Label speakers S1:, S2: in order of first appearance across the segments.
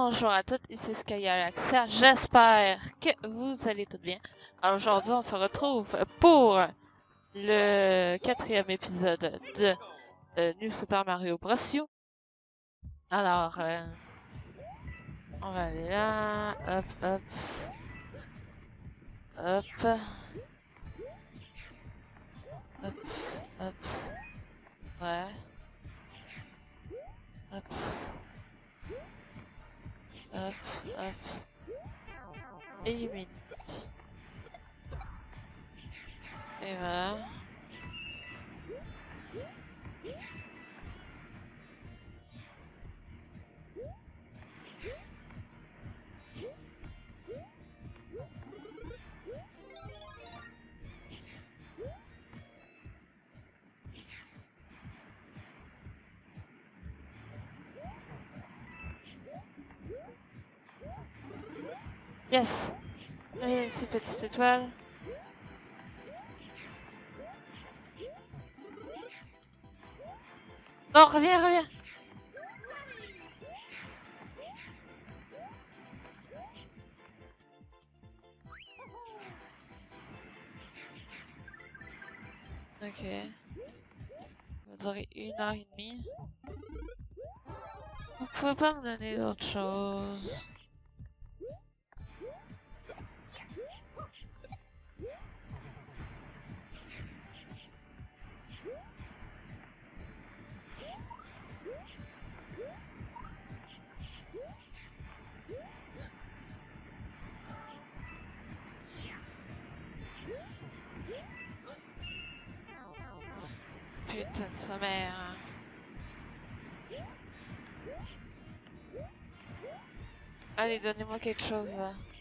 S1: Bonjour à toutes, ici Skyalaxia, j'espère que vous allez toutes bien. Alors aujourd'hui on se retrouve pour le 4e épisode de New Super Mario Bros. U. Alors, on va aller là, hop, hop, hop, hop, hop, ouais, hop, hop, hop, élimine. Et voilà. Yes! Allez, ici, petite étoile. Non, reviens, reviens! Ok. Ça va durer 1h30. Vous pouvez pas me donner d'autre chose? Putain de sa mère. Allez, donnez-moi quelque chose.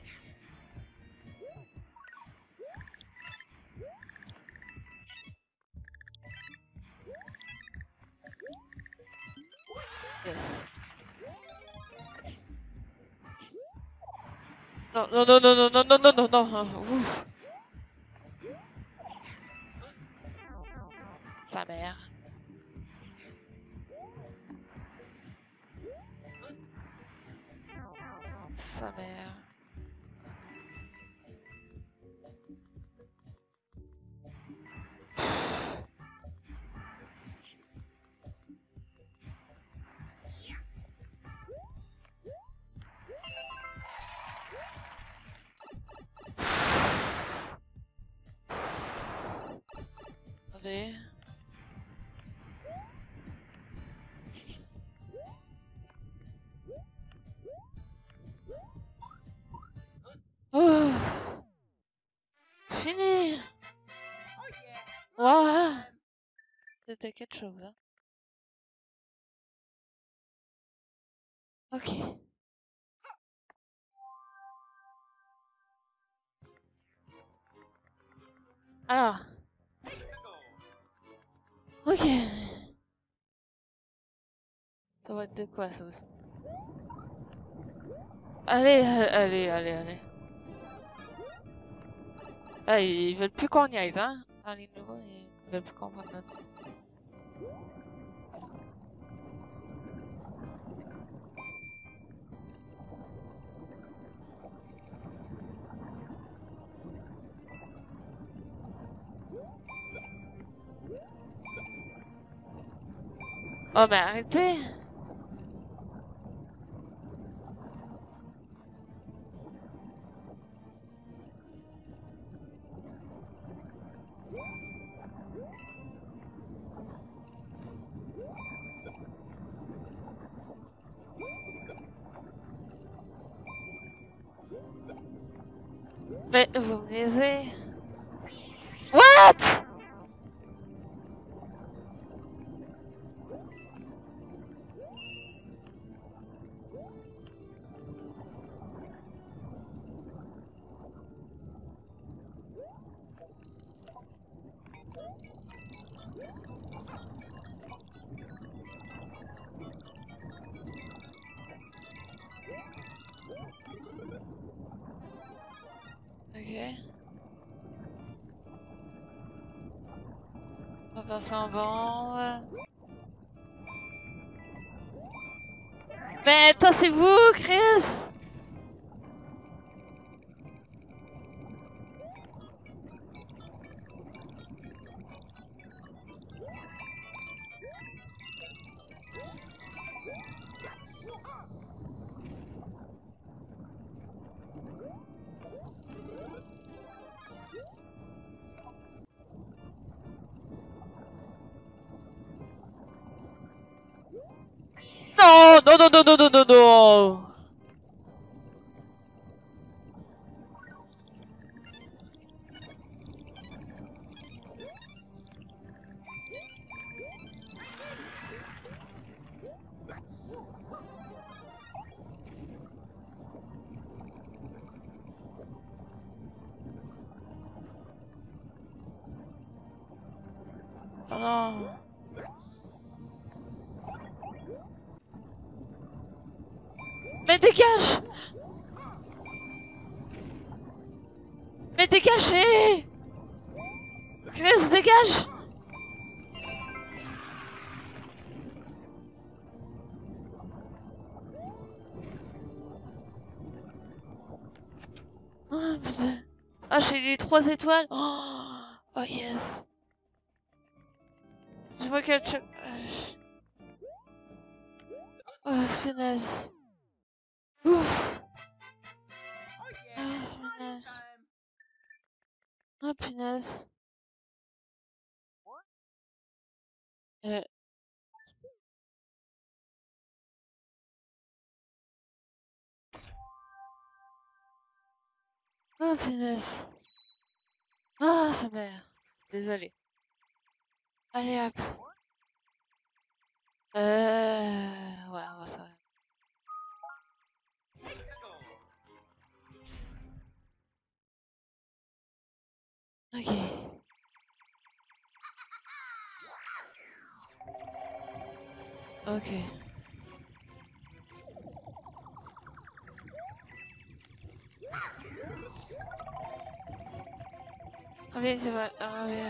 S1: Yes. Non, non, non, non, non, non, non, non, non, non. Ouf. Ta mère. Sa mère. Attendez. Oh. Fini. Wow. C'était quelque chose, hein. Ok. Alors. Ok. Ça va être de quoi, ça aussi? Allez, allez, allez, allez. Ah, ils veulent plus qu'on niaise, hein? Dans les nouveaux, ils veulent plus qu'on prenne notre... Oh, mais arrêtez! Mais vous me laissez... What? Ok. Ça sent bon. Mais toi, c'est vous, Chris! Non, non, non, non, non, non, non, non. Oh non. Mais dégage! Mais dégagez! Chris, dégage! Oh putain. Ah, j'ai les 3 étoiles. Oh, oh yes. Je vois quel truc. Oh, finesse. Ouf. Oh, finesse. Oh, punaise. Euh. Oh, punaise. Ah, sa mère. Désolé. Allez, hop. Ouais, on va ça. Ok. Ok. Combien c'est vrai? Ah, ouais.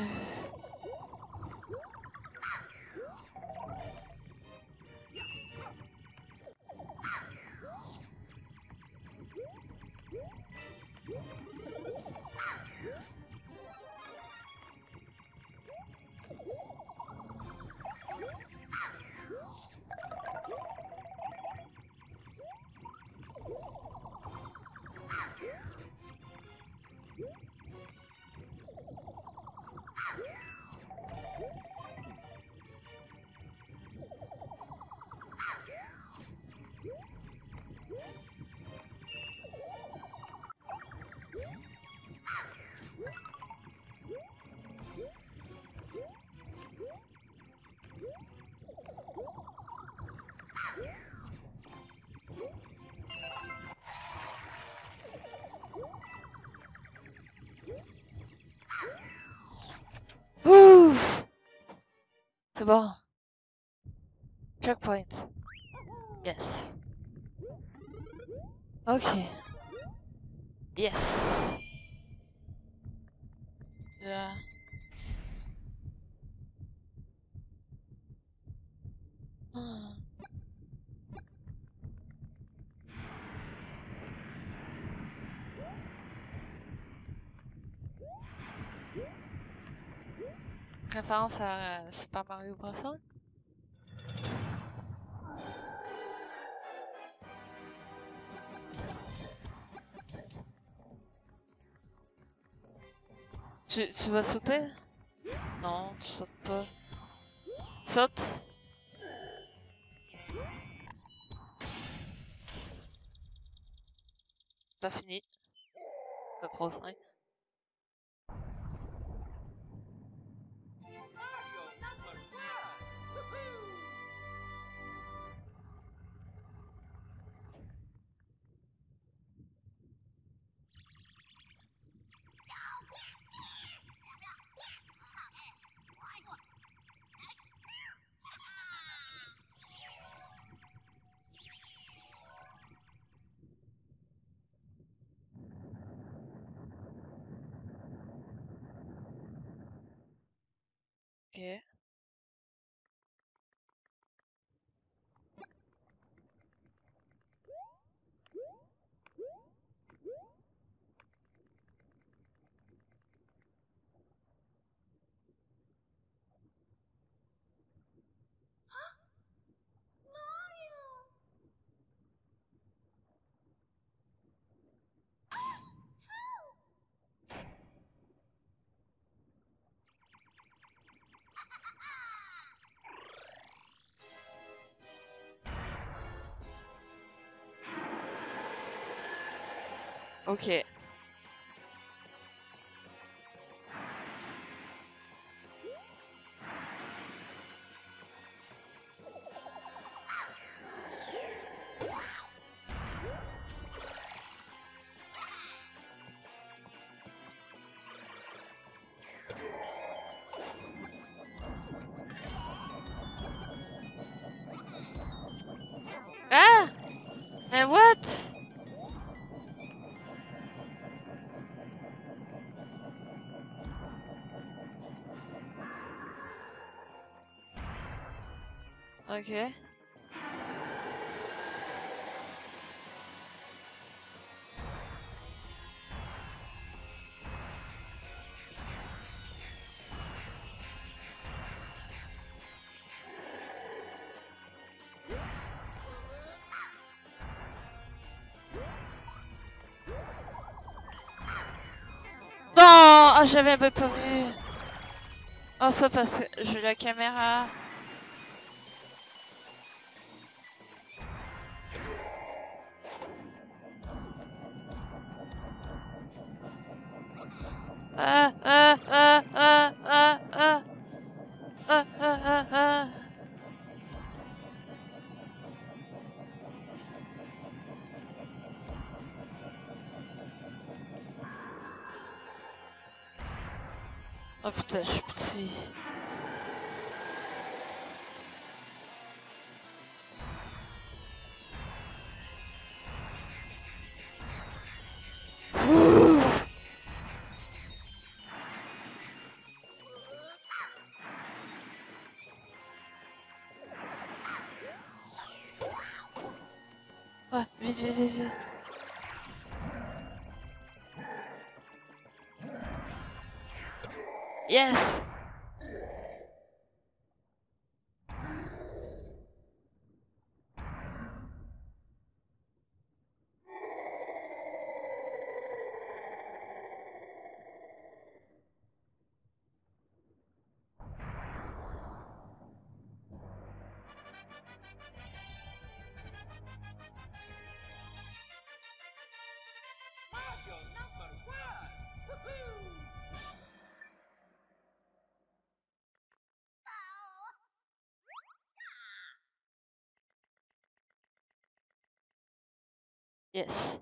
S1: Ouf! C'est bon. Checkpoint. Yes. Ok. Yes. Déjà. Hmm. Référence à Super Mario Bros. 1. Tu vas sauter? Non, tu sautes pas. Saute. Pas fini. C'est trop simple. Ok. Ah! Mais what? Ok. Non! Ah, j'avais même pas vu. Oh, ça parce que j'ai la caméra. Ah, ah, ah, ah, ah, ah. Ah, ah, ah, ah. Oh putain, je suis petit. Ouh. Ouais, vite, vite, vite, vite. Yes! Yes.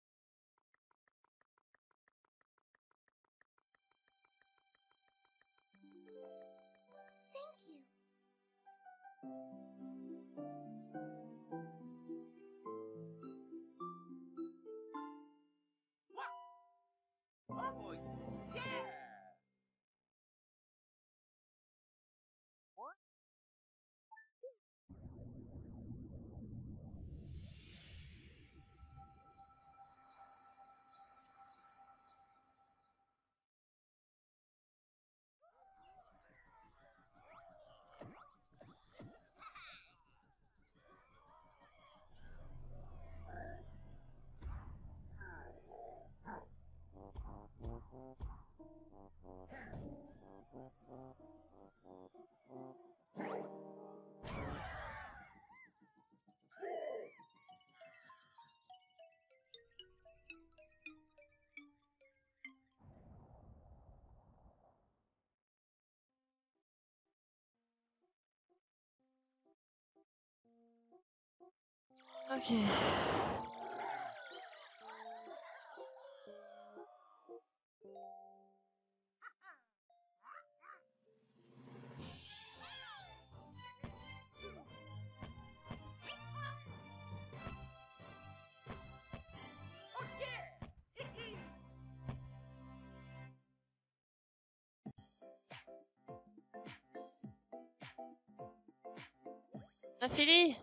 S2: Thank you. Oh, yeah!
S1: Ok. La Philly?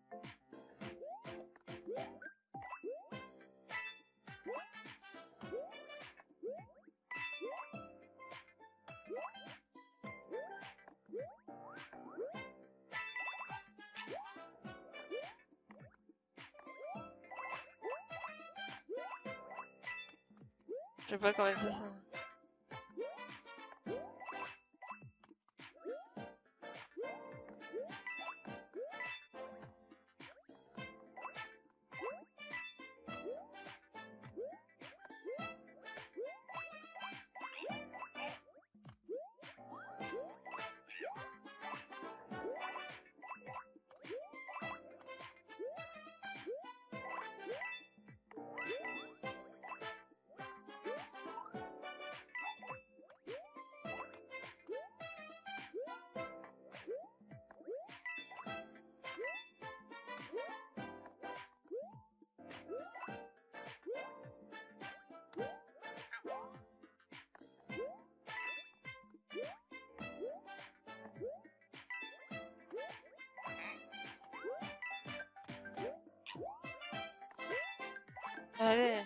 S1: Je sais pas comment ça sonne. Allez.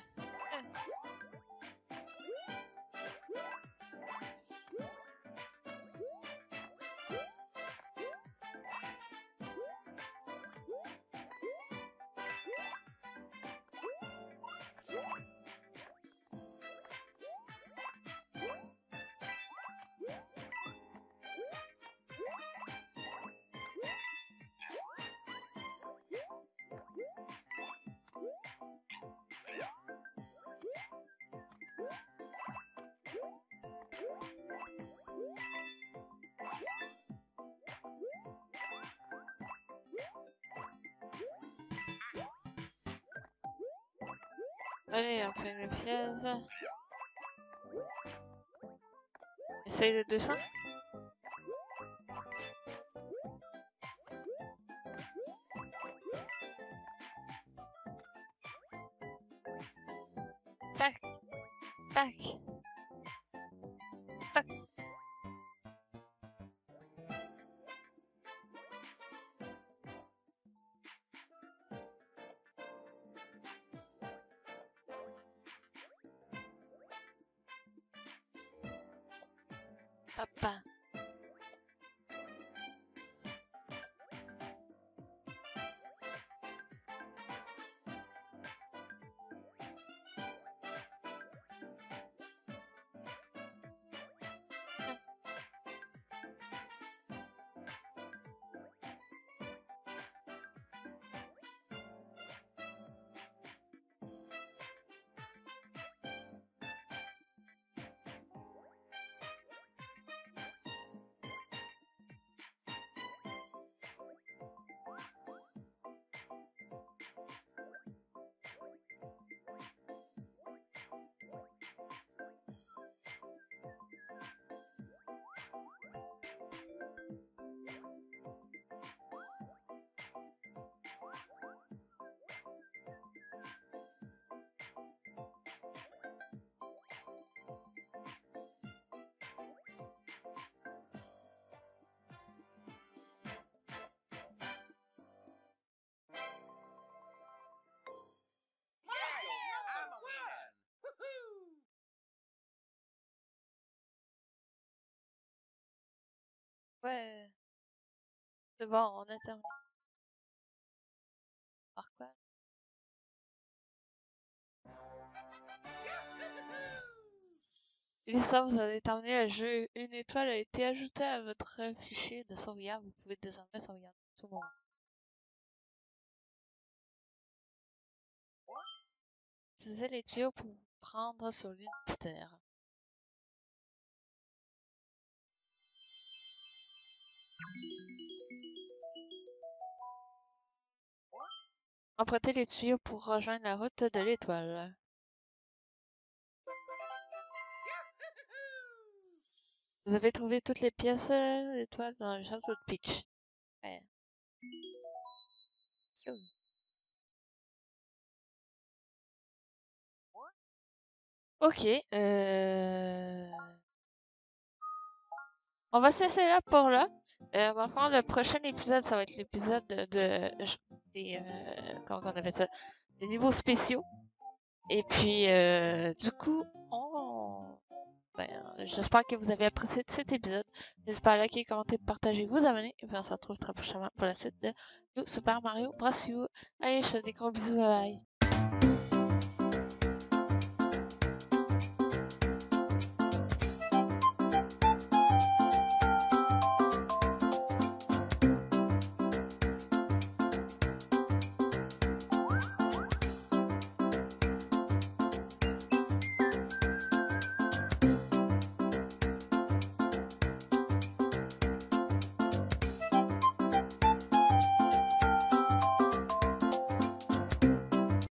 S1: Allez, on fait une pièce. Essaye le 200. Tac. Tac. Tac. Papa. Ouais. C'est bon, on a terminé. Par quoi? Et ça, vous avez terminé le jeu. Une étoile a été ajoutée à votre fichier de sauvegarde. Vous pouvez désormais sauvegarder à tout moment. Utilisez les tuyaux pour vous prendre sur l'île mystère. Empruntez les tuyaux pour rejoindre la route de l'étoile. Vous avez trouvé toutes les pièces d'étoile dans le château de Peach. Ouais. Cool. Ok. On va se laisser là pour là. On va faire le prochain épisode. Ça va être l'épisode comment on appelle ça? Des niveaux spéciaux. Et puis, du coup, j'espère que vous avez apprécié cet épisode. N'hésitez pas à liker, commenter, partager, vous abonner. Et puis on se retrouve très prochainement pour la suite de New Super Mario Bros. U. Allez, je fais des gros bisous, bye bye.